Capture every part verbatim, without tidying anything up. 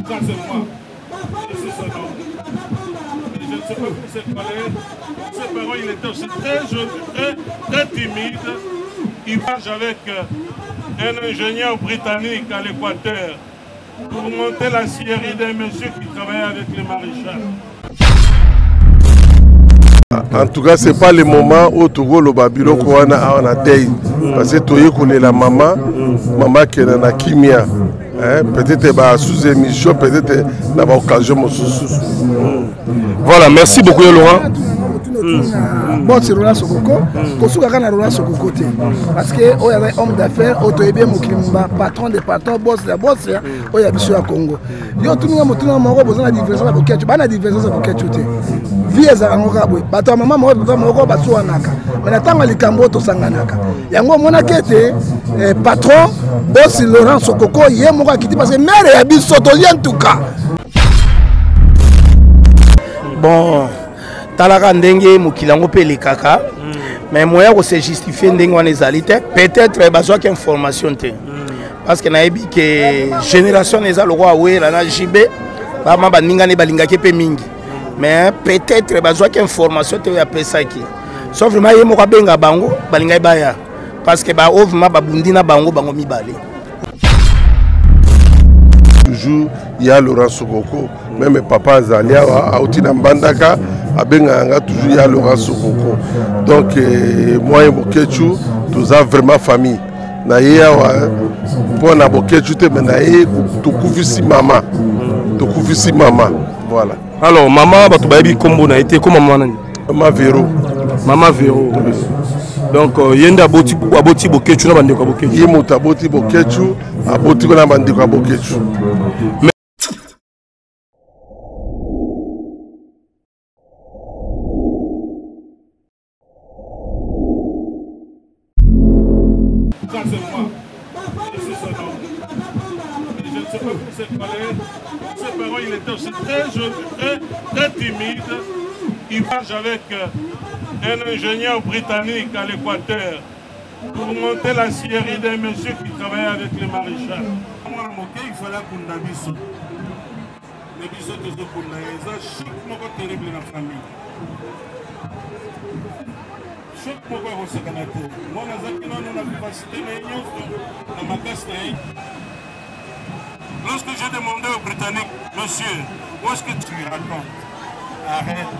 Ça c'est moi. Je suis son homme. Et je ne sais pas pour cette palais. Ses parents, il était aussi très jeune, très, très timide. Il marche avec un ingénieur britannique à l'Équateur pour monter la scierie d'un monsieur qui travaillait avec les maréchals. En tout cas, ce n'est pas le moment où Togo le Babylon a a deuil. Parce que Togo connaît la maman, maman qui est dans la kimia. Peut-être sous émission, peut-être dans l'occasion. Voilà, merci beaucoup Laurent. Bon, c'est Roland Sokoko. Kosuka kana Roland Sokoko te. Parce que on avait homme d'affaires, Otoyebie Mokimba, patron de patron, boss de boss, on y a biso à Congo. Yo tout nous motuna moko besoin de diversion avec Ketchu. Bana diversion avec Ketchu te. Vie za ngoka boy. Bato maman moko bato moko batso anaka. Mais natanga likambo to sanganaka. Yango mona kete patron, boss Laurent Sokoko, yé moko kiti parce que mère ya biso to lien tout cas. Bon, talaka ndenge mukilango pe le kaka mais moyen ko se justifier ndenge wana ezali te peut-être bazwa que information te parce que na yebi que génération eza loko awela na J B ba ma baninga ne balingaki pe mingi mais peut-être bazwa que information te ya pesaki sauf vraiment yemo ka benga bango balinga baya parce que ba ovement babundi na bango bango mibale. Toujours il y a Laurent Sokoko, même papa Zalia a outi na Mbandaka abenga toujours il y a Laurent Sokoko. Donc euh, moi et Bokechu tous a vraiment famille. Na yé pour na Bokechu te mais na yé to kufisi mama. To kufisi mama. Voilà. Alors maman batu bayebi kombo na été comment maman nani? Maman Véro. Maman Véro. Donc yenda aboti aboti Bokechu na bande ko Bokechu. Yé mota aboti Bokechu, aboti ko na bande ko Bokechu. Ça c'est moi. Je suis son homme. Et je ne sais pas pour cette palais. Ses parents, il était aussi très jeune, très, très timide. Il marche avec un ingénieur britannique à l'Équateur pour monter la scierie d'un monsieur qui travaillait avec les maréchals. Il fallait qu'on a biso. Les biso de ce qu'on a, ils ont choc moko terrible dans la famille. Choc moko au secanateur. Moi, on a dit non, on a vivacité, mais il y a ma casse. Lorsque j'ai demandé aux Britanniques, monsieur, où est-ce que tu racontes? Arrête.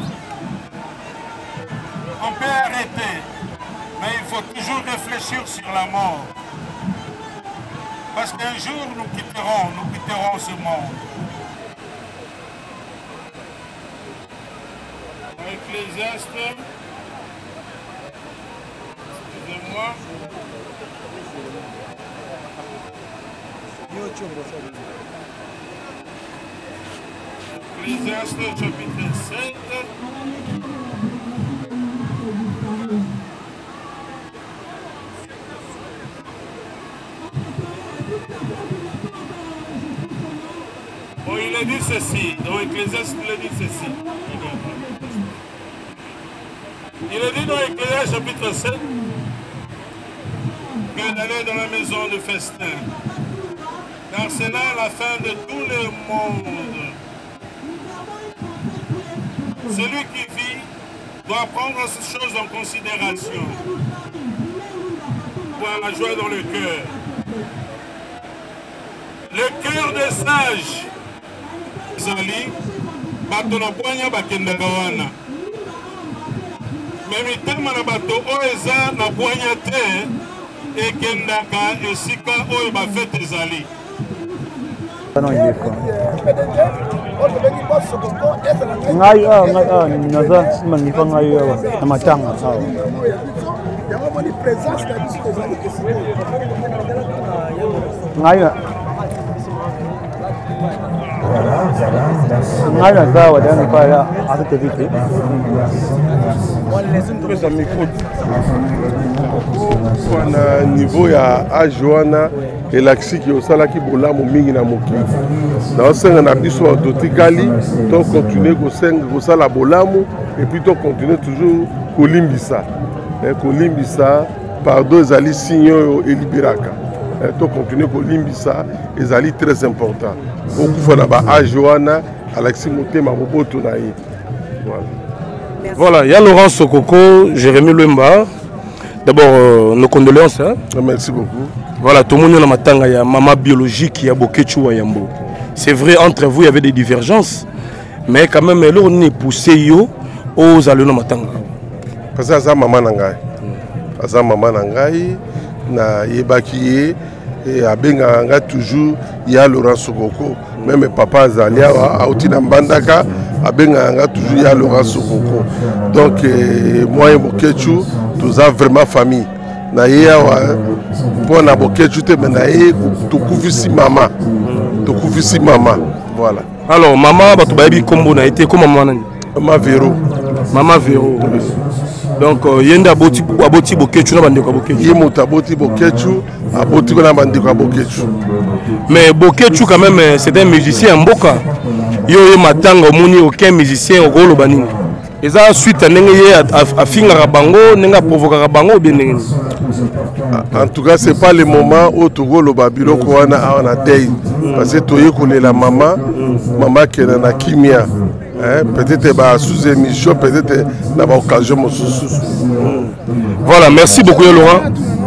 On peut arrêter, mais il faut toujours réfléchir sur la mort. Parce qu'un jour, nous quitterons, nous quitterons ce monde. Ecclésiaste, excusez-moi. Ecclésiaste chapitre sept. Bon, il a dit ceci, dans Ecclésiaste, il a dit ceci. Il a dit dans Ecclésiaste chapitre sept que d'aller dans la maison de festin, car c'est là la fin de tout le monde. Celui qui vit doit prendre ces choses en considération pour avoir la joie dans le cœur. Le cœur des sages, Zali, bato na poanya bakendaka wana. Mais mitema na bato oyo eza na poanya te ekendaka esika oyo bafete ezali. Ngai ah ngai ah naza manifa ngai ah na matanga sawa. Ngai ngai na sawa dani pala asite vite. Pesa micro. Kwa niveau ya ajoana elaxi ki osalaki bolamu mingi na mokili. Na osenga na biso autotikali to continuer ko senga ko sala bolamu et puis to continuer toujours kolimbisa. Eh kolimbisa pardon ezali sinyo elibiraka. to continuer kolimbisa ezali très important okufa na ba âge wana Alexis Motema boboto na ye. Voilà. Voilà, il y a Laurent Sokoko, Jérémy Lemba. D'abord, euh, nos condoléances. Hein? Merci beaucoup. Voilà, tout le monde a matanga, il y a maman biologique, il y a Bokechu à Yambo. C'est vrai, entre vous, il y avait des divergences. Mais quand même, là, on est poussé yo aux allumes matanga. Parce que ça, maman nangai. Ça, maman nangai, na yebaki et à Benga toujours, il y a Laurent Sokoko. Même papa Zalia, à Outina Mbandaka, à Benga toujours, il y a Laurent Sokoko. Donc, euh, moi et Bokechu, tous a vraiment famille. Na yewa pour na Bokechu te menaye to kufisi mama. To kufisi mama. Voilà. Alors, maman, batu bayebi kombo na été comment maman nani? Maman Véro. Maman Véro. Donc, yenda aboti aboti Bokechu na bandeko Bokechu. Yemota aboti Bokechu, aboti na bandeko Bokechu. Mais Bokechu quand même c'est un musicien mboka. Yo ye matanga omoni aucun musicien okolo banini. Eza suite ndenge ye afinga bango, nenga provoka bango bien ndenge. En tout cas, c'est pas le moment où Togo le babilo koana a na deuil parce que toye kolela maman, maman qui est na kimia. Hein, peut-être bah sous émission, peut-être na ba occasion sous. Voilà, merci beaucoup Laurent.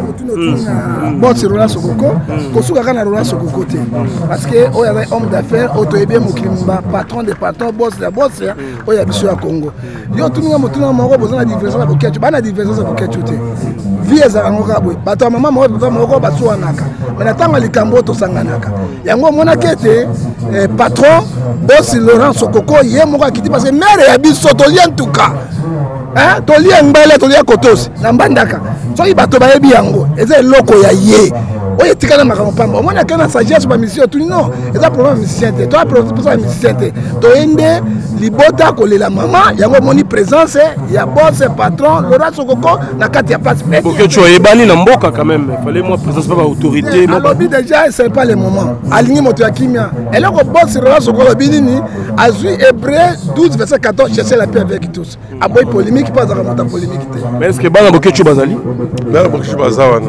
Bon, c'est Laurent Sokoko. Kosuka kana Laurent Sokoko te. Parce que il y avait homme d'affaires, Otoyebie Mokimba, patron de patron, boss de boss, il y a biso à Congo. Yo tout le monde tout le monde besoin de diversion à Bokechu, ba na diversion à Bokechu te. Vie za ngoka boy. Bato maman mo bato moko batso anaka. Mais natanga likambo to sanganaka. Yango mona kete patron, boss Laurent Sokoko, ye moko kiti parce que mère ya biso to lien tout cas. Hein, to lien mbele to lien kotos na mbandaka. So bato bayebi yango eza loko ya ye oye tikana makambo pamba omona kana sagesse ba mission tout non eza problème musicien te toi problème musicien te to ende libota kolela mama yango moni présence ya boss patron Laurent Sokoko na kati ya place mais que tu es bani na mboka quand même fallait moi présence pas autorité moi lobby déjà c'est pas le moment aligné moto ya kimia et là ko boss Laurent Sokoko binini azui hébreu douze verset quatorze chercher la paix avec tous aboy polémique pas za monta polémique te mais est-ce que bana Bokechu bazali là Bokechu bazawana.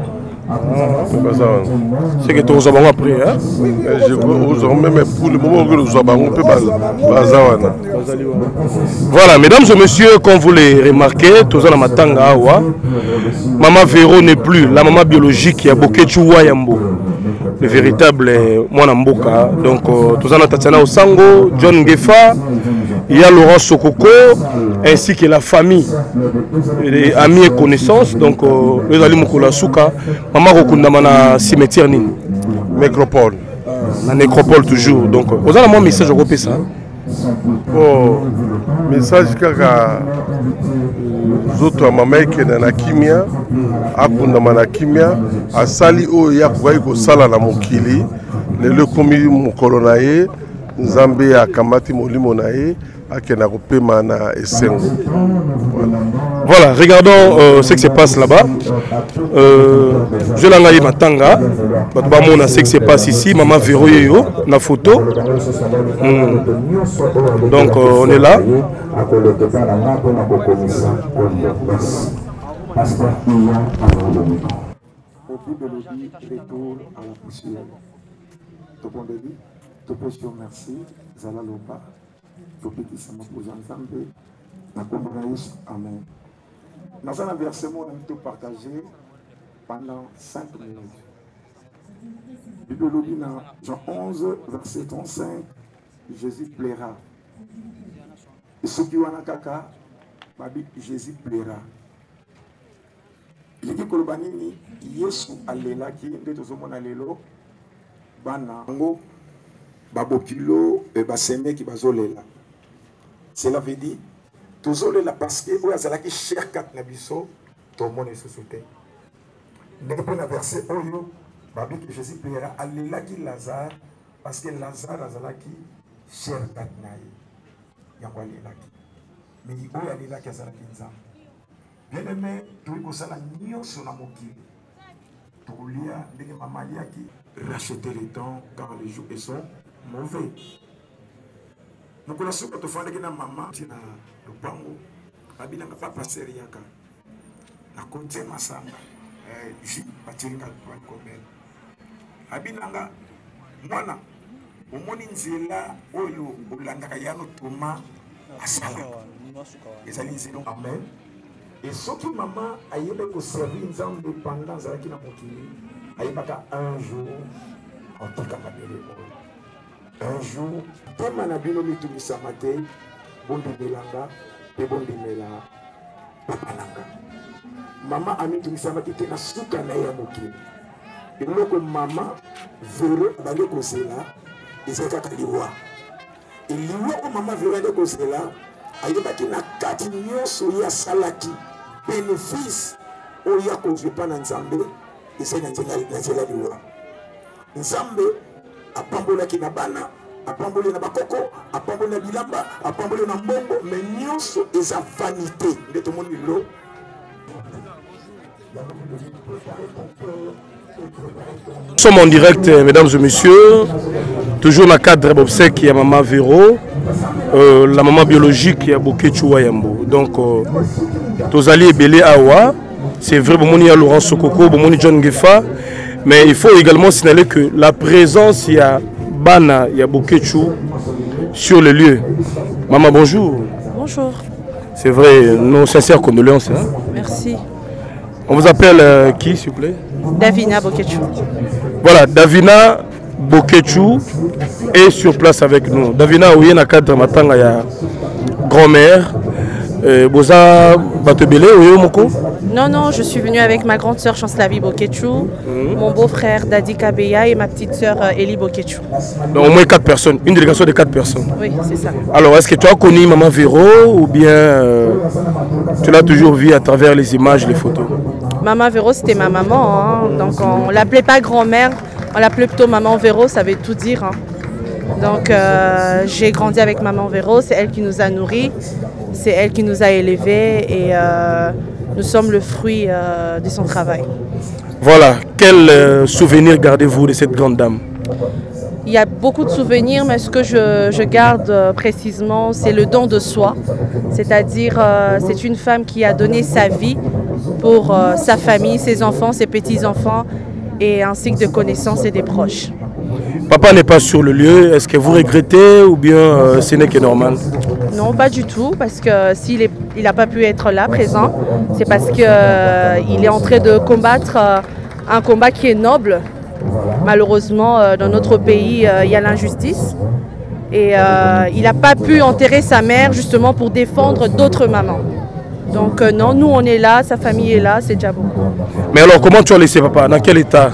C'est que tu as besoin après. Hein? Je veux même pour le moment que nous avons un voilà, mesdames et messieurs, comme vous l'avez remarqué, tous en matanga awa. Maman Véro n'est plus la maman biologique qui a Bokechu Wayambo. Le véritable Mwana Mboka. Donc, tous en Tatiana Osango, John Ngefa, il y a Laurent Sokoko, ainsi que la famille, les amis et connaissances. Donc, les Ali Mukola Souka, maman Rokundama na cimetière ni nécropole. La nécropole toujours. Donc, vous avez un message au groupe ça. Oh, message kaka zoto maman qui est na kimia, akundama na kimia, asali o ya kubai ko sala na mokili, le le komi mukolo na ye, nzambe akamati molimo na ye. Voilà. Voilà, regardons euh, ce qui se passe là-bas. Euh, je l'ai matanga. On ce qui se passe ici. Maman Véro yo, na photo. Mm. Donc euh, on est là. Amen. Dans un versement, on a tout partagé pendant cinq minutes. Bible dit dans Jean onze, verset trente-cinq, Jésus plaira. Et ceux qui ont un caca, Jésus plaira. Il dit que le banini, Yesu alela qui est de son alelo, banango, babokilo, et baseme qui bazolela. Cela veut dire, toujours là parce que vous avez qui cher quatre nabiso, tout le monde est société. Dès que vous avez versé Oyo, Babi que Jésus plaira, allez là qui Lazare, parce que Lazare a qui cher quatre naïe. Yangwali là qui. Mais il y a là qui a qui nzam. Bien aimé, tout le monde a nion sur la moki. Tout le monde a des mamalias qui racheter les temps car les jours sont mauvais. Nous connaissons que tu fais des maman qui na le pango, babi n'a pas passé rien quand. La côté massamba, j'ai pas tiré quand tu vas commettre. abinanga mwana omoni nzela oyo olandaka yano toma asala ezali nzela amen et soki mama ayebe koservi nzambe pendant azalaki na mokili ayebaka un jour otikaka bele oyo un jour tema na bino mitumisama te bondemelanga mpe bondemela papa nanga mama amitumisamaki te na suka na ye ya mokili eloko mama Vero abandi kozela ezali kaka liwa eliwa oyo mama Vero abandi kozela ayebaki na kati nyonso ye asalaki bénéfice oyo ya kozwa epai na nzambe ezali na nzela liwa nzambe apambolaki na bana apamboli na bakoko apamboli na bilamba apamboli na mbongo mais nyonso eza vanité nde tomoni lelo. Nous sommes en direct, mesdames et messieurs, toujours dans le cadre d'obsèques qui est Maman Vero, euh, la maman biologique qui est Bokechu Wayambo. Donc, euh, Tozali et Belé Awa, c'est vrai, Bomoni a Laurent Sokoko, Bomoni John Gefa, mais il faut également signaler que la présence, il y a Bana, il y a Bokechu sur le lieu. Maman, bonjour. Bonjour. C'est vrai, nos sincères condoléances. Hein? Merci. On vous appelle euh, qui, s'il vous plaît? Davina Bokechu. Voilà, Davina Bokechu est sur place avec nous. Davina, oui, il y a un cadre matanga, il y a grand-mère. Boza Batebele, oui, Moko? Non, non, je suis venue avec ma grande sœur Chancelavi Bokechu, mmh. mon beau-frère Dadi Kabeya et ma petite sœur Eli Bokechu. Donc au moins quatre personnes, une délégation de quatre personnes. Oui, c'est ça. Alors, est-ce que tu as connu Maman Vero ou bien euh, tu l'as toujours vu à travers les images, les photos? Maman Vero, c'était ma maman, hein. Donc on ne l'appelait pas grand-mère, on l'appelait plutôt Maman Vero, ça veut tout dire. Hein. Donc euh, j'ai grandi avec Maman Vero, c'est elle qui nous a nourris, c'est elle qui nous a élevés et euh, nous sommes le fruit euh, de son travail. Voilà, quel euh, souvenir gardez-vous de cette grande dame? Il y a beaucoup de souvenirs, mais ce que je, je garde euh, précisément, c'est le don de soi. C'est-à-dire, euh, c'est une femme qui a donné sa vie pour euh, sa famille, ses enfants, ses petits-enfants, et ainsi que de connaissances et des proches. Papa n'est pas sur le lieu, est-ce que vous regrettez ou bien euh, ce n'est que normal? Non, pas du tout, parce que s'il n'a pas pu être là, présent, c'est parce qu'il euh, est en train de combattre euh, un combat qui est noble. Malheureusement, euh, dans notre pays, euh, il y a l'injustice. Et euh, il n'a pas pu enterrer sa mère justement pour défendre d'autres mamans. Donc euh, non, nous on est là, sa famille est là, c'est déjà beaucoup. Mais alors, comment tu as laissé papa? Dans quel état?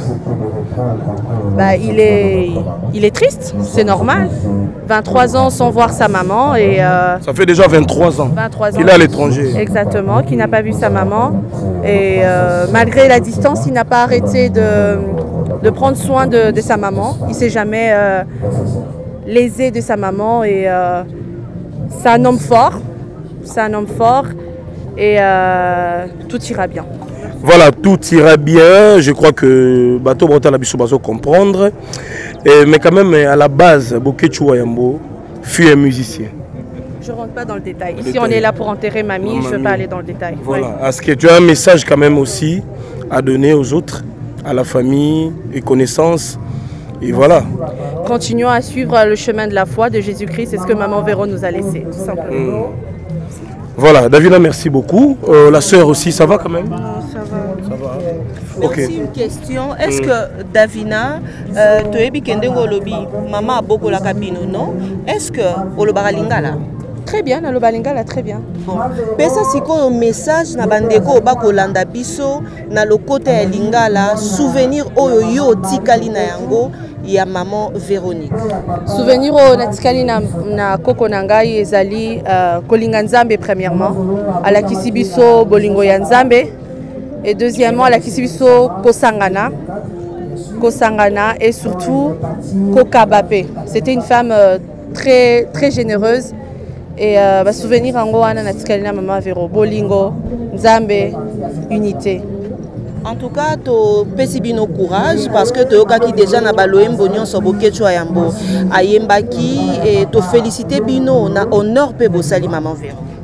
Bah, il est, il est triste, c'est normal. vingt-trois ans sans voir sa maman et... Euh, ça fait déjà vingt-trois ans qu'il est à l'étranger. Exactement, qu'il n'a pas vu sa maman. Et euh, malgré la distance, il n'a pas arrêté de, de prendre soin de, de sa maman. Il ne s'est jamais euh, lésé de sa maman et euh, c'est un homme fort. C'est un homme fort et euh, tout ira bien. Voilà, tout ira bien. Je crois que Bato Brota Labisso va comprendre. Et, mais quand même, à la base, Bokechu Wayambo fut un musicien. Je ne rentre pas dans le détail. Ici, détail. On est là pour enterrer mamie. mamie. Je ne veux pas aller dans le détail. Voilà. Ouais. Est-ce que tu as un message quand même aussi à donner aux autres, à la famille et connaissances? Et voilà. Continuons à suivre le chemin de la foi de Jésus-Christ. C'est ce que Maman Vero nous a laissé, tout simplement. Mmh. Voilà, Davina, merci beaucoup. Euh, la sœur aussi, ça va quand même? Non, ça va. Ça va. Mais okay. Aussi une question, est-ce mmh. que Davina, tu es bikende ngolobi, maman a beaucoup la cabine, non? Est-ce que olobara lingala? Très bien, na loba lingala très bien. Bon, pesa siko un message na bandeko ba kolanda biso na le côté ya lingala, souvenir oyo yo tikali na yango. Il y a maman Véronique. Souvenir au natikali na, na koko nangai ezali uh, kolinga nzambe premièrement, à la kisibiso bolingo ya nzambe et deuxièmement à la kisibiso kosangana, kosangana et surtout kokabape. C'était une femme euh, très très généreuse et euh, bah, souvenir ango ana natikali na maman Véro bolingo nzambe unité. En tout cas, tu peux nos courage parce que tu as déjà na baloem bonyon so Bokechu Wayambo ayembaki et tu féliciter bino na honneur pe bosali maman Vero.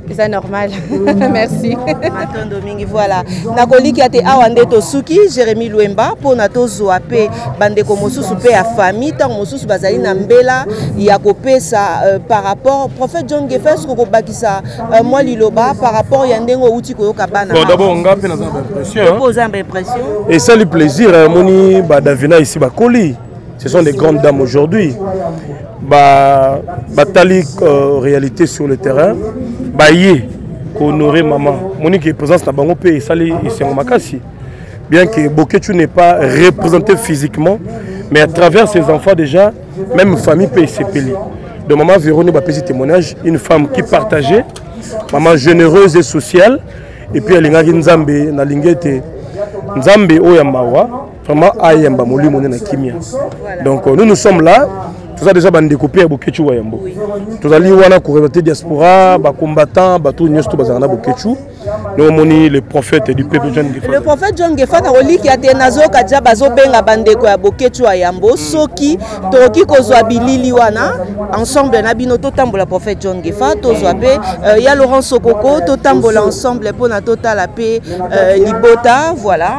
C'est normal. Merci. Matondo mingi voilà. Nakoliki ate awande to suki Jérémy Louemba pour nato zoape bande ko mosusu pe a famille tant mosusu bazali na mbela ya kopesa euh, par rapport prophète John Gefes ko bakisa euh, moi liloba par rapport ya ndengo uti ko kabana. Bon d'abord on ngape na impression. Pose impression. Et ça le plaisir moni ba Davina ici ba Koli. Ce sont des grandes dames aujourd'hui. Bah, batali euh, réalité sur le terrain. Bah, yé, honorer maman. Monique est présente dans le pays, sali ici en Makassi. Bien que Boketu n'est pas représenté physiquement, mais à travers ses enfants déjà, même famille peut s'épeler. De maman Véronique a petit témoignage, une femme qui partageait, maman généreuse et sociale, et puis elle a Nzambe, na lingete Nzambe oyamawa, vraiment ayamba moli monena kimia. Donc nous nous sommes là. Tout ça déjà bandécoupé à Bokechu Wayambo. Tout ça liwana coureur diaspora, ba combattant, ba tout nyosto bazana Bokechu. Nous moni le prophète du peuple John Gefa. Le prophète John Gefa karoli ki ate nazo kadja bazo benga bandeko ya Bokechu Wayambo soki toki kozwa bilili wana ensemble na bino to tambola prophète John Gefa to zwa pe ya Laurent Sokoko to tambola ensemble pour na totala pe libota voilà.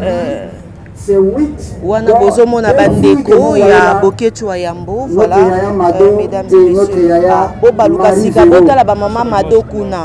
Wana bozomo na bandeko ya Bokechu Wayambo voilà euh, mesdames et messieurs bo baluka sika botala ba mama madokuna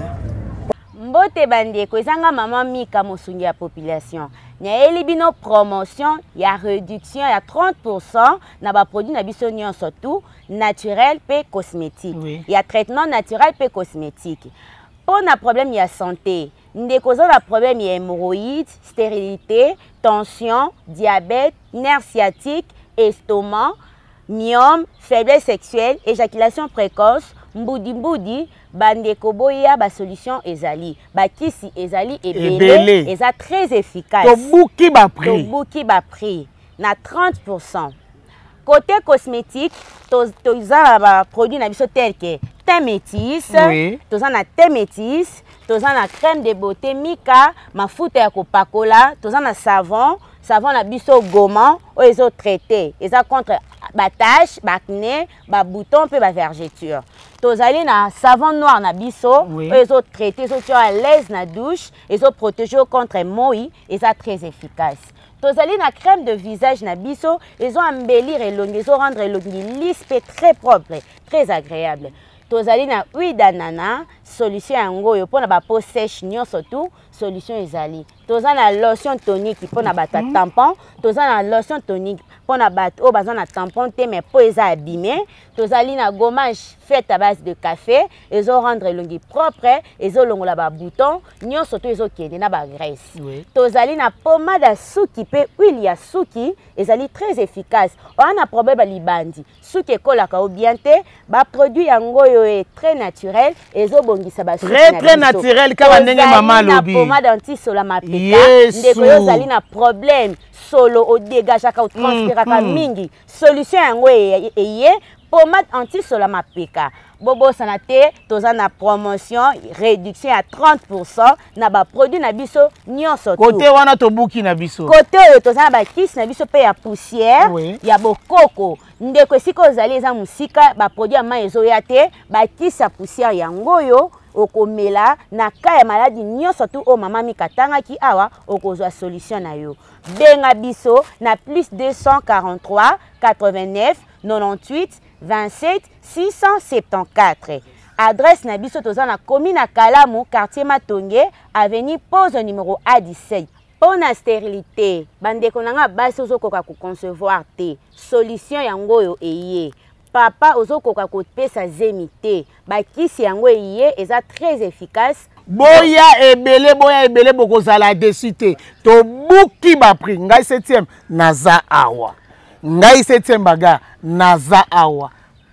mbote bandeko ezanga mama Mika mosungi ya population nya elibino promotion ya réduction ya trente pour cent na ba produits na biso nyonso tout naturel pe cosmétique oui. Ya traitement naturel pe cosmétique pour na problème ya santé ndeko za na problème ya hémorroïdes, stérilité, tension, diabète, nerf sciatique, estomac, myome, faiblesse sexuelle, éjaculation précoce, mboudi mboudi, bandeko boya ba solution ezali. Ba kisi ezali ebele, eza très efficace. To buki ba prix. To buki ba prix na trente pour cent. Côté cosmétique, to to za ba produit na biso tel que thé métis, oui. To za na thé métis. Toza na crème de beauté Mika, mafuta ya kopakola, toza na savon, savon na biso goma, o ezo traité, eza contre ba tache, ba acné, ba bouton pe ba vergeture. Tozali na savon noir na biso, oui. O ezo traité, ezo tu à l'aise na douche, ezo protéger contre moi, eza très efficace. Tozali na crème de visage na biso, ezo embellir elongi, ezo rendre elongi lisse pe très propre, très agréable. Tozali na huile d'ananas, solution yango yo pona ba peau sèche nyonso tout, solution ezali. Toza na lotion tonique pona ba tampon, toza na lotion tonique pona ba o baza na tampon te mais peau eza abîmé. Tozali na gommage faite à base de café, ezo rendre longi propre, ezo longola ba bouton, nyonso tout ezo kende na ba graisse. Oui. Tozali na pommade à suki pe huile ya suki, ezali très efficace. On a problème libandi. Suki kolaka ou bien te, ba produit yango yo est très naturel, ezo bongisa ba suki très très naturel kama ndenge mama lobi. Na pommade anti sola mapeka, ndeko yo zali na problème solo au dégage ka ou transpira ka mingi. Solution yango eye pommade anti sola mapeka. Bobo sanate toza na promotion réduction à trente pour cent na ba produit na biso nyonso tout. Côté wana to buki na biso. Côté oyo toza na ba kiss na biso pe ya poussière, oui. Ya bokoko. Ndeko siko zali eza musika ba produit ama ezo ya te, ba kiss ya poussière yango yo okomela na ka ya maladie nyonso tout o mama Mika tangaki awa okozwa solution na yo. Benga biso na plus deux cent quarante-trois quatre-vingt-neuf quatre-vingt-huit vingt-sept six cent soixante-quatorze. Adresse na biso toza na commune à Kalamu, quartier Matonge, avenue Pose numéro A dix-sept. Pour la stérilité, bandeko nanga basi ozokoka ko concevoir te. Solution yango yo eye. Papa ozokoka ko pesa zemite. Ba kisi yango eye eza très efficace. Boya ebele boya ebele bokozala desité. To buki ba prix ngai septième naza awa. Ngai septième baga naza awa.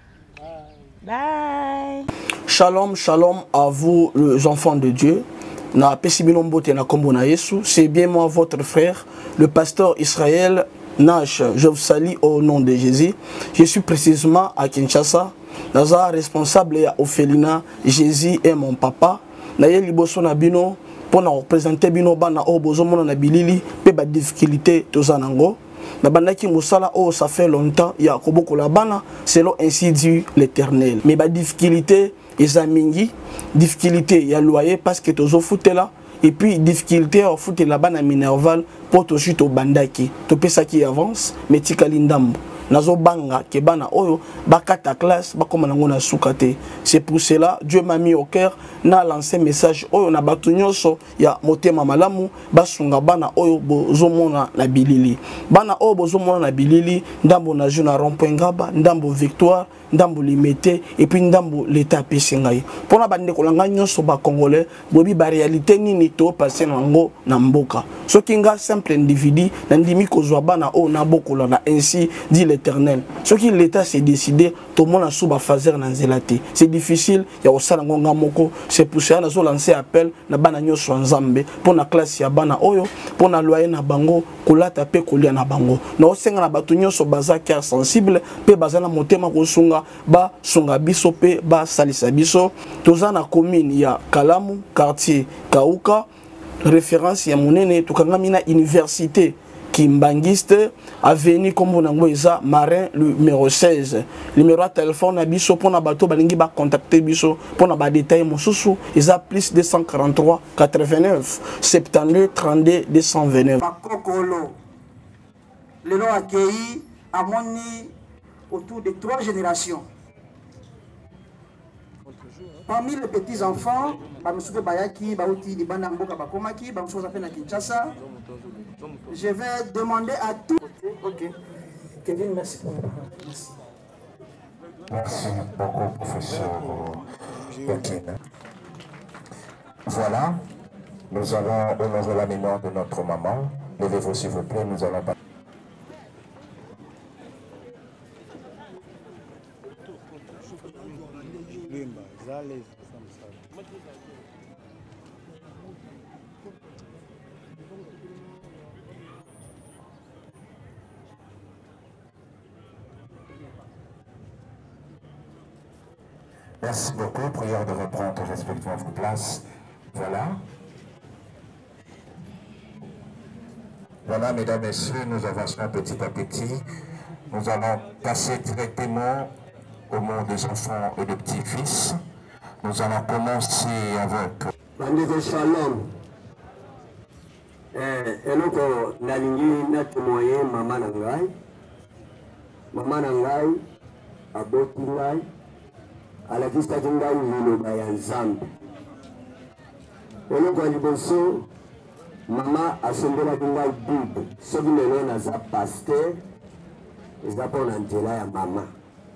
Bye. Shalom, shalom à vous les enfants de Dieu. Na Pesibinombote na Kombo na Yesu, c'est bien moi votre frère, le pasteur Israël Nash. Je vous salue au nom de Jésus. Je suis précisément à Kinshasa. Naza responsable ya Ophelina, Jésus est mon papa. Na ye liboso na bino pour na représenter bino bana o bozomona na bilili pe ba difficulté tozanango. Na bandaki musala oh ça fait longtemps ya koboko la bana selon ainsi dit l'Éternel. Mais ba difficulté eza mingi difficulté ya loyer parce que tozo futela et puis difficulté à futela bana minerval pour to chute au bandaki to pesa qui avance mais tikali ndambo nazo banga ke bana oyo bakata classe bakoma nango na sukate. C'est pour cela Dieu m'a mis au cœur na lancé message oyo na batu nyonso ya motema malamu basunga bana oyo bozomona na bilili bana oyo bozomona na bilili ndambo na jeu na rond-point Ngaba ndambo Victoire ndambo Limete et puis ndambo l'état pesingai pona bande kolanga nyonso ba congolais bobi ba réalité nini to passer nango na mboka soki nga simple individu na ndimi kozwa bana oyo na bokola na ainsi dit l'Éternel. Ce qui l'État s'est décidé, tout le monde a sous fazer dans zelate. C'est difficile, il y a aussi un moko. C'est pour ça que nous lancé appel na bana nyonso nzambe pour la classe ya bana oyo, pour na loyer na bango, kola tape kolia na bango. Na osenga na batu nyonso baza cœur sensible, pe baza na motema kosunga ba sunga biso pe ba salisa biso. Toza na commune ya Kalamu, quartier Kauka, référence ya monene tukanga mina université Kimbangiste, avenue comme on a Marin, le numéro seize. Le numéro de téléphone à Bisso pour na bateau, balingi ba contacter Bisso pour na ba détail mon sous ils a plus deux cent quarante-trois quatre-vingt-neuf soixante-douze trente-deux deux cent vingt-neuf. Le nom accueilli a moni autour de trois générations. Parmi les petits enfants, Bamsouke Bayaki, Baouti, Dibanamboka Bakomaki, Bamsouza Pena Kinshasa, je vais demander à tous. Ok. Kevin, merci pour merci. Merci beaucoup, professeur Joaquin. Voilà, nous allons honorer la mémoire de notre maman. Levez-vous s'il vous plaît, nous allons pas. Merci beaucoup. Prière de reprendre respectivement vos places. Voilà. Voilà, mesdames, messieurs, nous avançons petit à petit. Nous allons passer directement au monde des enfants et des petits-fils. Nous allons commencer avec... Bandeko Shalom. Eh, eloko nalingi na témoigner maman nangai. Maman nangai aboti ngai. Alakisaki ngai liloba ya Nzambe. Eloko ya liboso mama asombolaki ngai bible soki lelo naza paster eza mpona nzela ya mama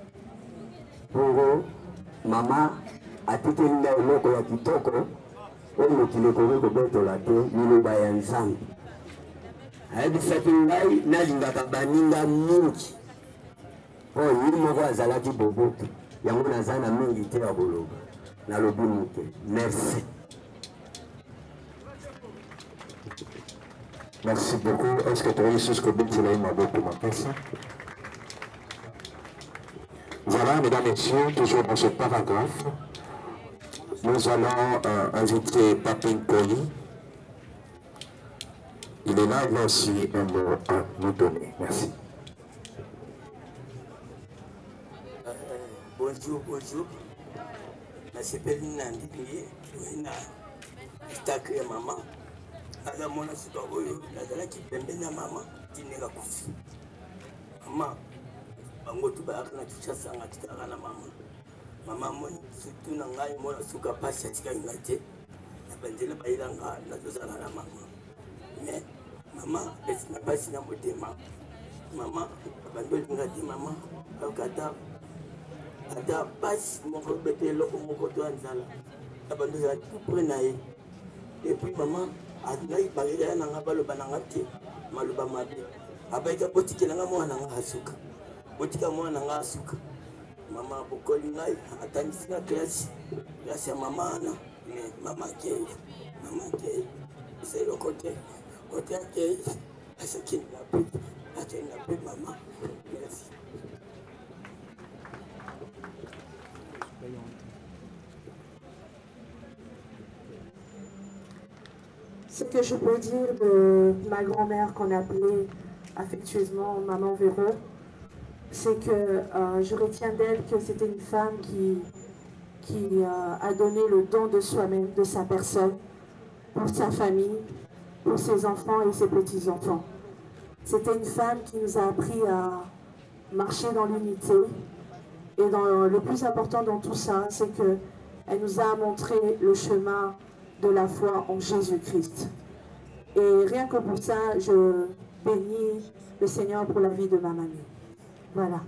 bongo mama atikeli ngai eloko ya kitoko oyo mokili ekoki kobetola te liloba ya Nzambe. Ayebisaki ngai nalingaka baninga mingi oyo ye moko azalaki boboto yango naza na mingi te ya koloba nalobi moke. Merci. Merci beaucoup. Est-ce que tu as eu ce que tu as eu ma beaucoup ma personne? Voilà, mesdames et messieurs, toujours dans ce paragraphe, nous allons euh, inviter Papin Poli. Il est là, il a aussi un mot à nous donner. Merci. Euh, bonjour, bonjour. Je m'appelle Nandi, je suis sacré maman. Naza mona suka oyo nazalaki pembeni ya mama tineka kufi mama bango tu bayaka na Kinshasa nga tikaka na mama mama moni surtout na ngai mona suka pasi atika ngai te na banzela bayilanga nazozala na mama mais mama esi na pasi na motema mama bandolinga te mama kata ata pasi moko bete eloko moko to ya nzala na bandozala tout près na ye et puis mama ngai bagaya nanga baloba nanga te maloba mabe abaika botikela nga mwana nanga asuka botika mwana nanga asuka mama bokoli ngai atandisi na klasi klasi ya mama ana mais mama ke mama ke c'est le côté côté ke asaki na pe asaki na pe mama. Merci. Ce que je peux dire de ma grand-mère qu'on appelait affectueusement Maman Véro, c'est que euh, je retiens d'elle que c'était une femme qui, qui euh, a donné le don de soi-même, de sa personne, pour sa famille, pour ses enfants et ses petits-enfants. C'était une femme qui nous a appris à marcher dans l'unité. Et dans, le plus important dans tout ça, c'est qu'elle nous a montré le chemin de la foi en Jésus-Christ. Et rien que pour ça, je bénis le Seigneur pour la vie de ma mamie. Voilà.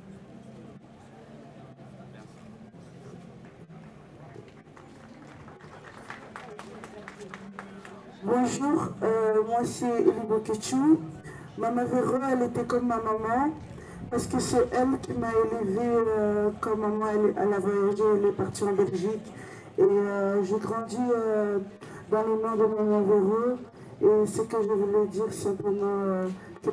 Bonjour, euh, moi c'est Elibo Ketchou. Maman Véro, elle était comme ma maman, parce que c'est elle qui m'a élevée euh, quand maman elle, elle a voyagé, elle est partie en Belgique. Et euh, j'ai grandi euh, dans les mains de maman Véro. Et ce que je voulais dire simplement... Euh, que...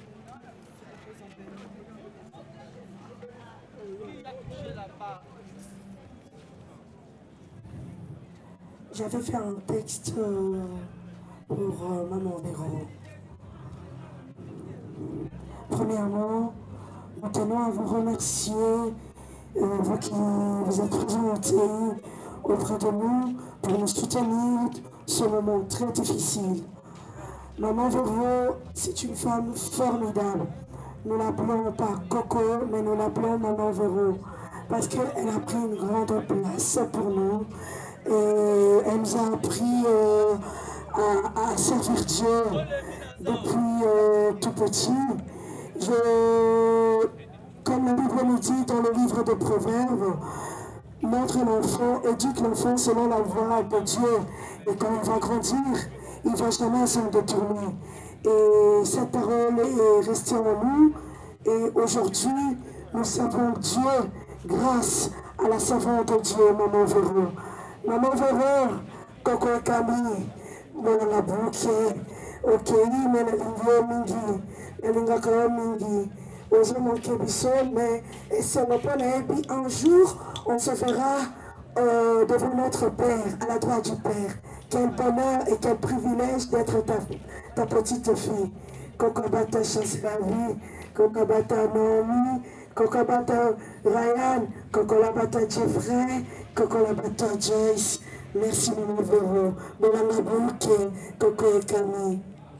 J'avais fait un texte euh, pour euh, maman Véro. Premièrement, nous tenons à vous remercier, euh, vous qui vous êtes présentés auprès de nous pour nous soutenir ce moment très difficile. Maman Véro, c'est une femme formidable. Nous l'appelons pas Coco, mais nous l'appelons Maman Véro parce qu'elle a pris une grande place pour nous. Et elle nous a appris euh, à, à servir Dieu depuis euh, tout petit. Je, comme la Bible nous dit dans le livre de Proverbes, montre l'enfant, éduque l'enfant selon la voie de Dieu. Et quand il va grandir, il ne va jamais s'en détourner. Et cette parole est restée en nous. Et aujourd'hui, nous servons Dieu grâce à la servante de Dieu, Maman Véro. Maman Véro, Coco Kami, Mwana Bouke, Okei, Mwana Indio Mingi, Elingaka Mingi, Ozo Monke Bisso, mais et ce n'est pas l'Ebi. Un jour, on se verra euh, devant notre Père, à la droite du Père. Quel bonheur et quel privilège d'être ta, ta petite fille. Kokabata Chaslavi, Kokabata Naomi, Kokabata Ryan, Kokolabata Jeffrey, Kokolabata Joyce. Merci Maman Véro. Bolana Bouke, Koko et Camille.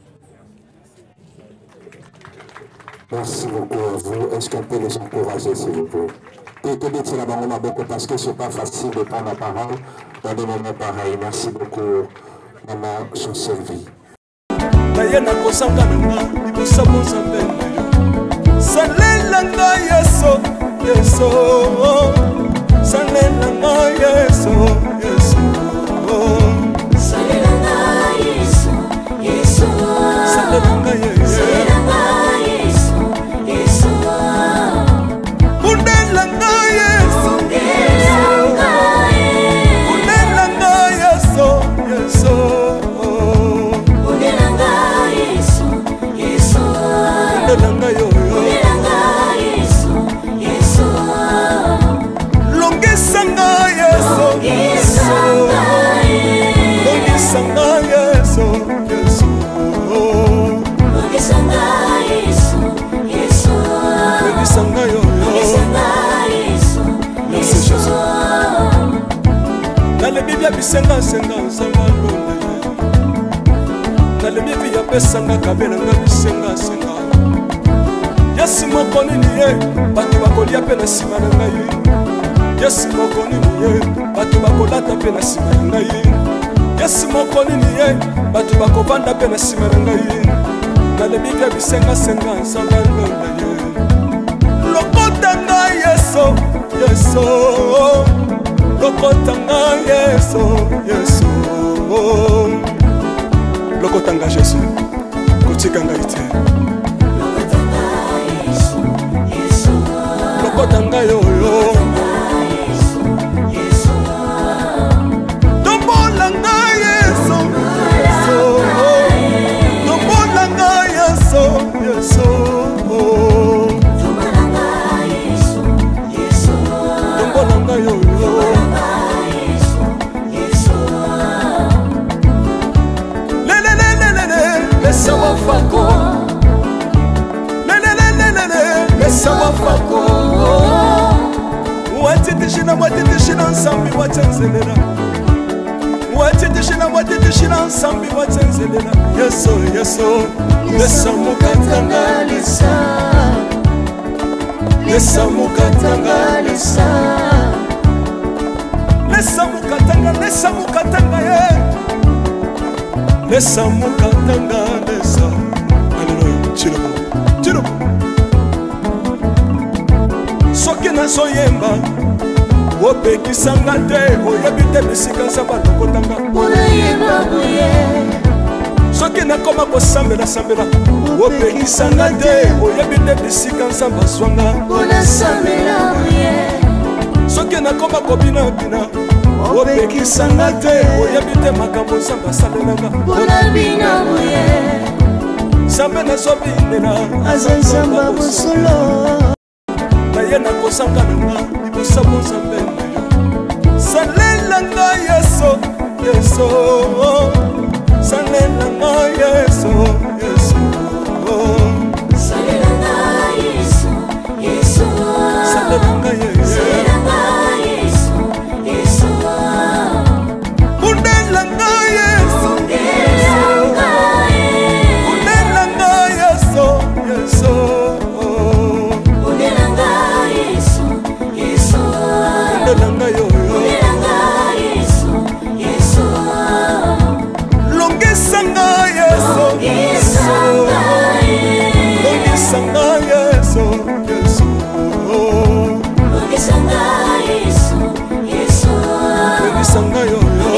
Merci beaucoup à vous. Est-ce qu'on peut les encourager, s'il vous plaît? Parce que ce n'est pas facile de prendre la parole dans des moments pareils. Merci beaucoup, maman, sont servis. Salelanga yeso, yeso, salelanga yeso, yeso, salelanga yeso, yeso, salelanga yeso, yeso, undelanga yeso, undelanga yeso, yeso, undelanga yeso, yeso, undelanga yo. Bisenga senga senga lole nalemi bi yapesanga kabela nga bisenga senga yasi moko nini ye bato bakolia pe na nsima na ngai yasi moko nini ye bato bakolata pe na nsima na ngai yasi moko nini ye bato bakovanda pe na nsima na ngai nalemi bi bisenga senga senga lole ye lokota ngai yeso yeso lokotanga yeso yeso lokotanga Jésus kotikanga ite lokotanga yoyo tombolanga yeso yeso tombolanga yeso yeso tombolanga yeso yeso tombolanga yoyo. Sawa fako, le le le le le le, sawa fako. watitishina watitishina nsambi watsenzelela watitishina watitishina nsambi watsenzelela yeso yeso lesa mukatanga lesa lesa mukatanga lesa lesa mukatanga lesa mukatanga ye lesa mukatanga lesa aleluya chilobo chilobo soki nazoyemba opekisanga te oyebi te bisika nzambe alokotanga soki nakoma kosambela sambela opekisanga te oyebi te bisika nzambe azwanga soki nakoma kobinabina opekisanga te oyebi te makambo nzambe asalelanga nzambe nazobinela aza nzambe bosolo naye nakosangananga libosa bozambe salelanga yeso yeso salelanga yeso yeso salelanga yeso yeso salelanga yeso yeso undelanga yeso undelanga yeso yeso undelanga yo longisanga yeso longisanga yeso yeso longisanga yo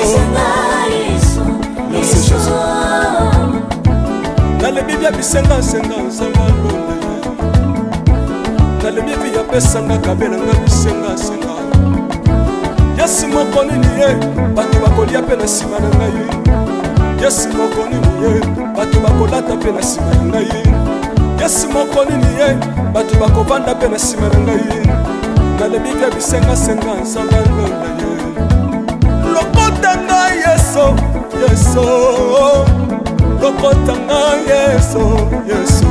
nalebi bya bisenga senga nzamba londe nalebi bya pesanga kabela nga bisenga senga yesi moko nini ye bato bakolia mpe na nsima na ngai yesi moko nini ye bato bakolata mpe na nsima na ngai yesi moko nini ye bato bakovanda mpe na nsima na ngai nalebi bya bisengasenga nzamba londa ye lokotanga yeso yeso lokotanga yeso yeso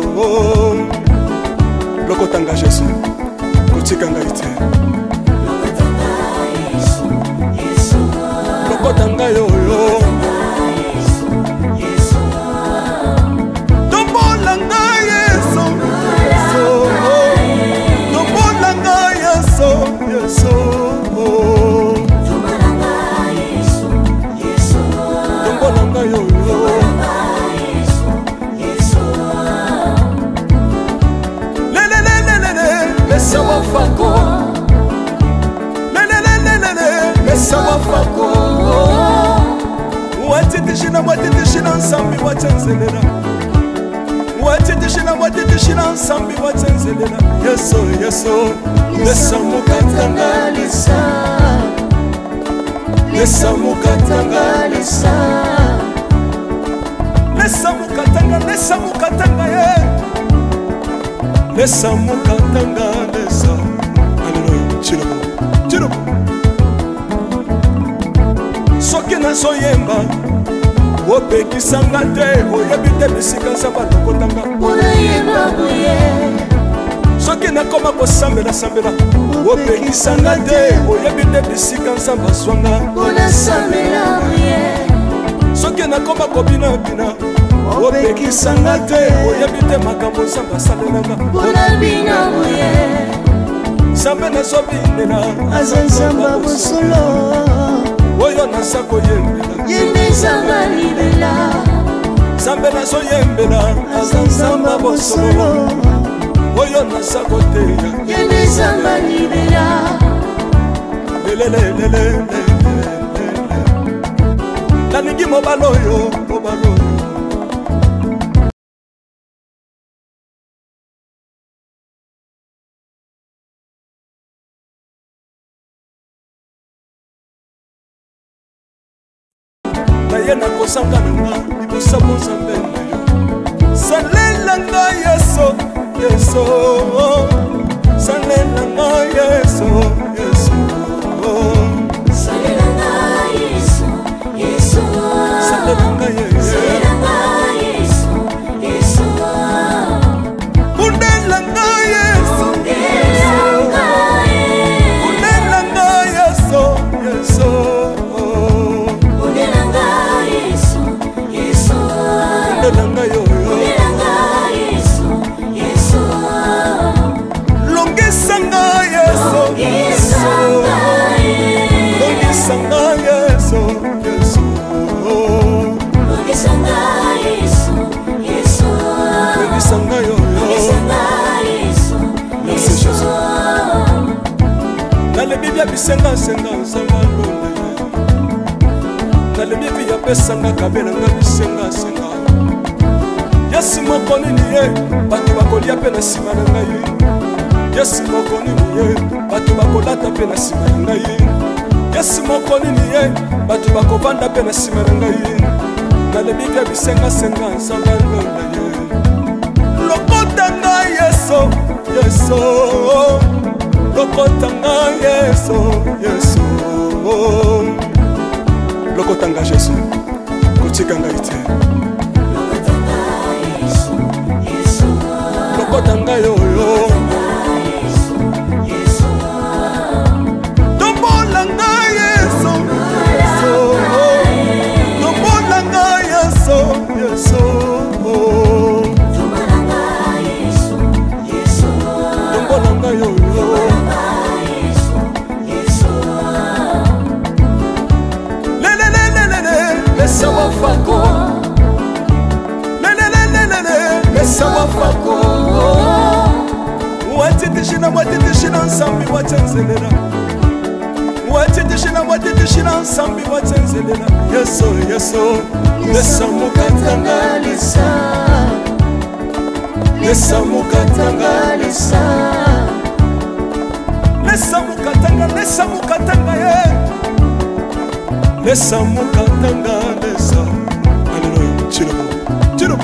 lokotanga jesu kotika ngai te lokotanga yoyo tombolanga yeso tombolanga yeso yeso tombolanga yoyo lelelelelele lesa wafako lelelelelele lesa wafako watitishina watitishina nsambi watsenzelela watitishina watitishina nsambi watsenzelela yeso yeso lesa mukatanga lesa lesa mukatanga lesa lesa mukatanga lesa mukatanga ye lesa mukatanga lesa aleluya chilobo chilobo soki nazoyemba opekisanga te oyebi te bisika nzambe alokotanga soki nakoma kosambela sambela opekisanga te oyebi te bisika nzambe azwanga soki nakoma kobinabina opekisanga te oyebi te makambo nzambe asalelanga nzambe nazobinela aza nzambe bosolo oyo naza koyembela yembezanga libela nzambe nazoyembela aza nzambe bosolo oyo naza koteya yembezanga libela lelelelelele nalingi mobala oyo mobala oyo naye nakosangananga libosa bozambe nayo salelanga yeso yeso salelanga yeso yeso salelanga yeso yeso salelanga yeso yeso undelanga yeso undelanga ya bisenga senga nzanga londe nalembi epi ya pesanga kabela nga bisenga senga yesi moko nini ye bato bakolia mpe na nsima na ngai yesi moko nini ye bato bakolata mpe na nsima na ngai yesi moko nini ye bato bakovanda mpe na nsima na ngai nalembi epi ya bisenga senga nzanga londe ye lokota ngai yeso yeso lokota ngai yeso yeso lokota ngai jesu kotika ngai te lokota ngai oyo tombola ngai yeso tombola ngai yeso yeso tombola ngai oyo Laisse moi fako Lele lele lele Laisse moi fako Watiti shina watiti shina nsambi watenzelela Watiti shina watiti shina nsambi watenzelela Yeso yeso Lesa mukatanga lisa Lesa mukatanga lisa Lesa mukatanga lesa mukatanga ye Lesa mukatanga lesa Alléluia Chirobo Chirobo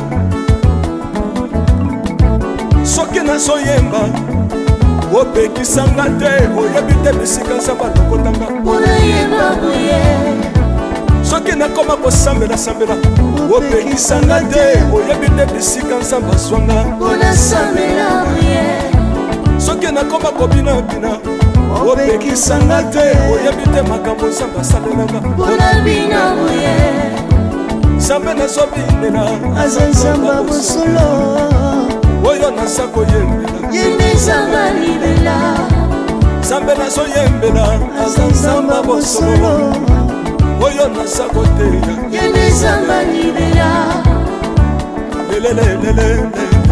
Soki nazoyemba opekisanga te oyebi te bisika nzambe alokotanga unayemba boye soki nakoma kosambela sambela opekisanga te oyebi te bisika nzambe azwanga unasambela boye soki nakoma kobina bina opekisanga te oyebi te makambo nzambe asalelanga unabina boye nzambe nazobinela aza nzambe bosolo oyo naza koyembela yende nzambe libela nzambe nazoyembela aza nzambe bosolo oyo naza koteya yende nzambe libela lelelelelele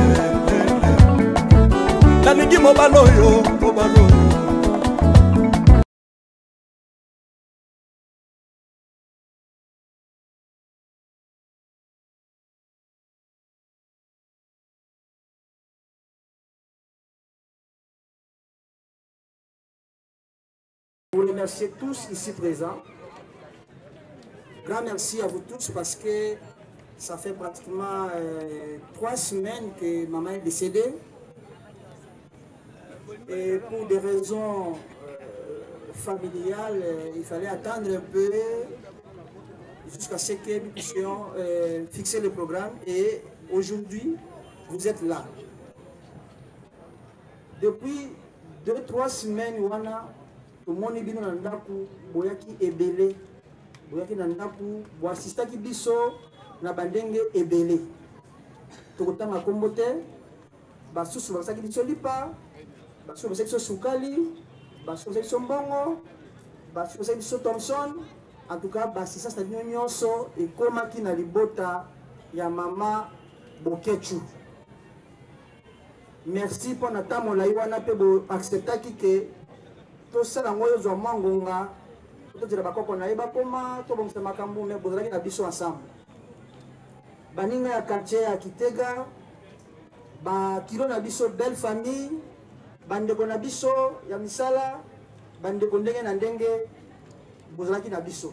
nalingi mobala oyo mobala oyo Vous remerciez tous ici présents. Grand merci à vous tous parce que ça fait pratiquement euh, trois semaines que maman est décédée. Et pour des raisons euh, familiales, euh, il fallait attendre un peu jusqu'à ce que nous puissions euh, fixer le programme. Et aujourd'hui, vous êtes là. Depuis deux, trois semaines, on a tomoni bino na ndaku boyaki ebele boyaki na ndaku boasistaki biso na bandenge ebele tokotanga kombo te basusu basaki biso lipa basusu basaki biso sukali basusu basaki biso mbongo basusu basaki biso Thomson. En tout cas basisasa na bino nyonso ekomaki na libota ya mama Bokechu. Merci pour na tamolai wana pe bo acceptaki ke tosala ngoyo zwa mangonga totira bakoko na yeba koma to bongisa makambo me bozalaki na biso ensemble baninga ya quartier ya Kitega ba kilo na biso belle famille bandeko na biso ya misala bandeko ndenge na ndenge bozalaki na biso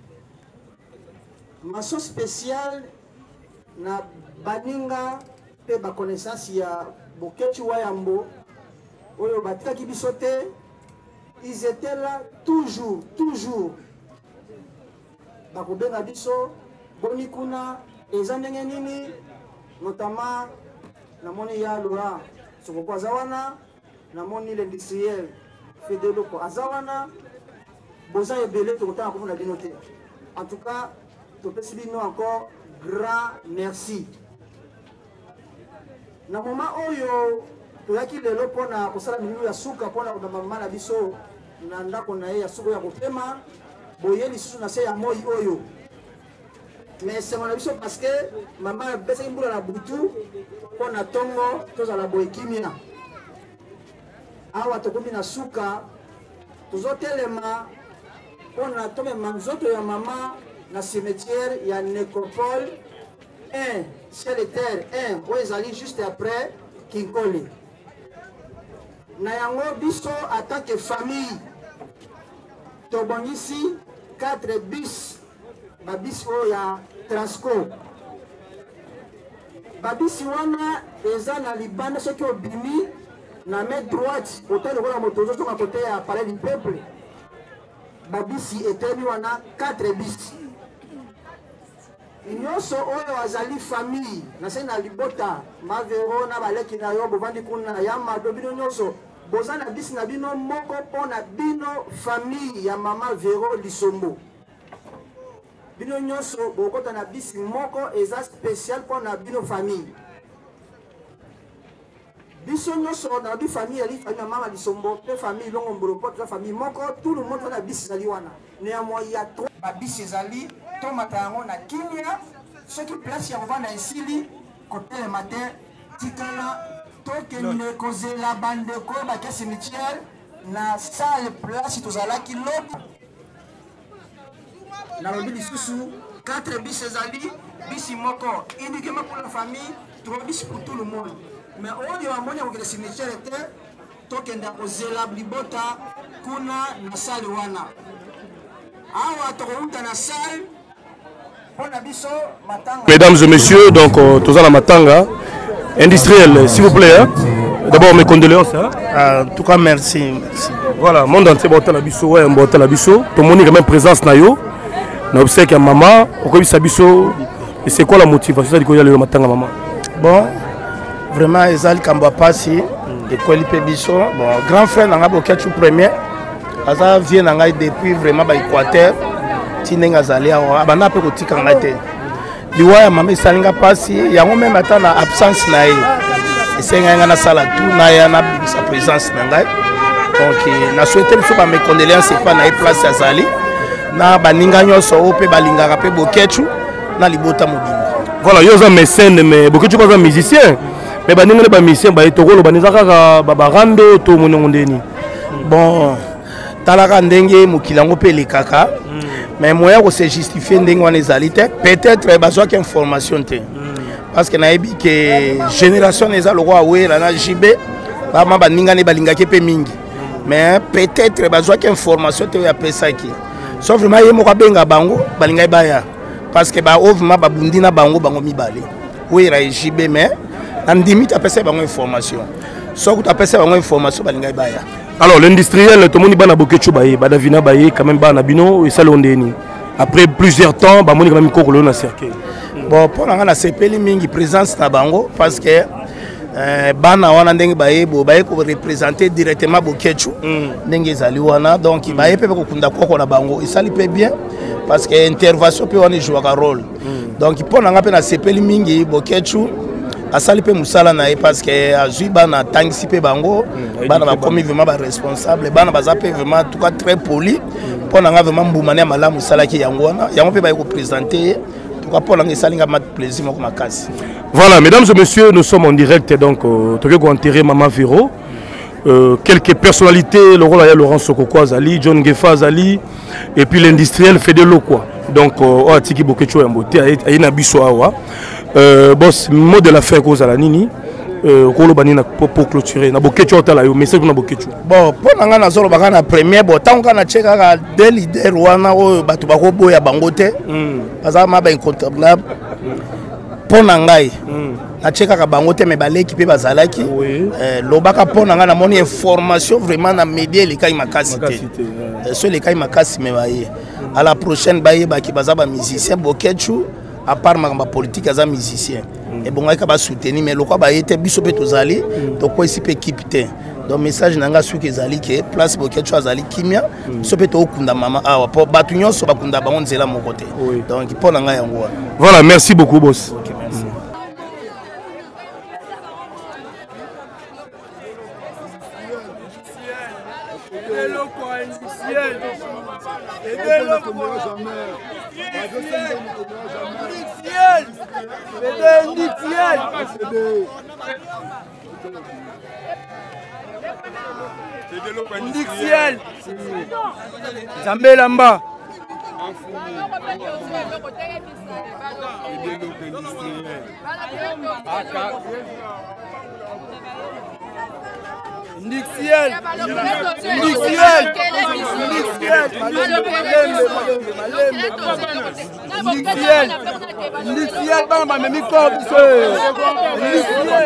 maso spécial na baninga pe ba connaissance ya Bokechu Wayambo oyo batikaki biso te. Ils étaient là toujours, toujours. Bakobenga biso, bonikuna, ezandenge nini, notamment namoni ya Laurent Sokoko azawana, namoni l'industriel Fedeloko azawana, boza ebele tokotana komona bino te. En tout cas, topesi bino encore grand merci. Na moment oyo toyaki lelo pona kosala milieu ya suka pona na mama na biso na ndako na ye ya suka ya kopema boye lisusu na se ya moi oyo mais c'est mon biso parce que mama besa imbula na butu pona tongo tozala boye kimia awa tokomi na suka tozotelema mpona tomema nzoto ya mama na cimetière ya nécropole un ciel et terre un oyo ezali juste après Kinkole. Na yango biso en tant que famille tobongisi quatre bis babisi oyo ya Transco. Babisi wana eza na libanda soki obimi na main droite otali lokola moto ozozonga kote ya palais du peuple. Babisi eteni wana quatre bis. Nyonso oyo azali famille nase na libota mavero na baleki na yo bovandi kuna ya mado bino nyonso boza na bisi na bino moko mpona bino famille ya mama Vero Lisombo. Bino nyonso bokota na bisi moko eza spécial mpona bino famille. Biso nyonso na bi famille ali famille ya mama Lisombo pe famille longo mbolo poto famille moko tout le monde na bisi zali wana. Néanmoins il y a trois babisi zali tomata yango na kimia soki place ya kovanda esili kote le matin tikala tokende kozela bandeko bakia cimetière na salle place tozalaki lobi na lobi lisusu quatre bis ezali bisi moko uniquement pour la famille trois bis pour tout le monde mais oyo amoni akokende cimetière te tokende kozela libota kuna na salle wana awa tokouta na salle. Mesdames et messieurs, donc euh, tous à la matanga industriel, s'il vous plaît. Hein? D'abord mes condoléances. Hein? Ah, en tout cas, merci, merci. Voilà, monde entier botte la biso, ouais, botte la biso. Tout le monde est quand même présence na yo. Na observe que maman, on connaît sa biso. Et c'est quoi la motivation de quoi le matanga maman? Bon, vraiment, Ezal Kamba Passi, et Kolipe biso. Bon, grand frère nanga Bokechu premier. Asa vient nanga depuis vraiment ba Équateur. Tinenga zali awa abana pe kotika ngate liwa ya mama salinga pasi yango même ata na absence na ye esenga nga na sala tout na ya na sa présence na ngai donc na souhaiter biso ba mes condoléances pas na place ya zali na baninga nyonso pe balingaka pe Bokechu na libota mobimba. Voilà, yo za mécène mais Bokechu pas un musicien mais baninga ba musicien ba etokolo banizaka ba barando to monongo ndeni. Bon talaka ndenge mokilango pe lekaka mais moi je se justifier ndenge wana ezali te peut-être bazwa que information te parce que nayebi que génération eza lokwa awela na J B bama baninga ne balingaki pe mingi mais peut-être bazwa que information te ya pesaki sauf vraiment yemo ka benga bango balinga baya parce que ba ovement babundi na bango bango mibale oui ra J B mais ndimi ta pesa bango information sauf ta pesa bango information balinga baya. Alors l'industriel, tout le monde est Bokechu baye, badavina baye, quand même bana bino et ça l'ondeni. Après plusieurs temps, ba moni quand même kokolo na cercle. Bon, pour nga na sepeli mingi présence na bango parce que euh, bana wana ndenge baye bo baye ko représenter directement Bokechu ndenge zali wana donc baye pe ko kunda koko na bango, et ça li peut bien parce que intervention pe wana joue un rôle. Donc pour nga pe na sepeli mingi Bokechu asali pe musala na parce que azui bana tangisi pe bango bana ba komi vraiment ba responsable bana baza pe vraiment tout cas très poli pona nga vraiment mbumane mala musala ki yango wana yango pe ba ko présenter tout cas pona nga salinga mat plaisir moko makasi. Voilà, mesdames et messieurs, nous sommes en direct donc euh, to ko enterrer maman Vero. Euh, quelques personnalités, le rôle à Laurent Sokoko Azali, John Gefa Azali et puis l'industriel Fedelo quoi. Donc euh, Atiki Bokechu Yambote ayina biso awa. Euh, boss, mot de la fin cause à la nini euh, pour, pour clôturer na Bokechu otala yo message na Bokechu. Bon, pour nga na zolo baka na premier bon tant qu'on a cheka ka de leader wana o batu bako boya bangote baza ma ba incontournable pour ngai na cheka ka bangote me baleki pe bazalaki euh lobaka pour nga na moni information vraiment na média les kai makasi te so les kai makasi me baye à la prochaine baye ba ki baza ba musicien Bokechu à part ma politique as un musicien et bon il va soutenir mais le quoi bah était biso pe tozali donc quoi ici pe équipe donc message nanga su que zali que place Bokechu azali kimia biso pe to kunda mama awa pour batu nyonso ba kunda bango nzela mon côté donc pour nanga yango. Voilà, merci beaucoup boss. OK, merci. Ndixiel. Zambelamba. Ndixiel. Ndixiel. Ndixiel. Ndixiel. Ndixiel bamba memi kopse. Ndixiel.